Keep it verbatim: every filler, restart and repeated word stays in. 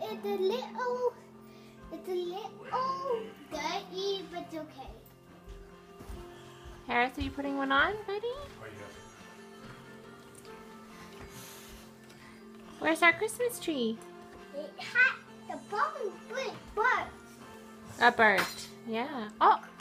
it's a little, it's a little dirty, but it's okay. Harris, are you putting one on, buddy? Oh, yes. Where's our Christmas tree? It had the bottom brick burst. A bird. Yeah. Oh,